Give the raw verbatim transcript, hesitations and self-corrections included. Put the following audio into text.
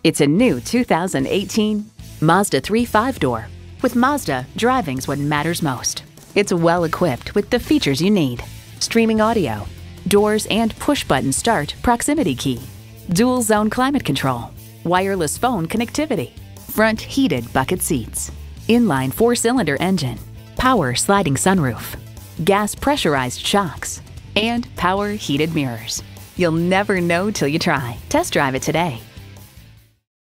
It's a new two thousand eighteen Mazda three five-door. With Mazda, driving's what matters most. It's well equipped with the features you need: streaming audio, doors and push-button start proximity key, dual zone climate control, wireless phone connectivity, front heated bucket seats, inline four-cylinder engine, power sliding sunroof, gas pressurized shocks, and power heated mirrors. You'll never know till you try. Test drive it today.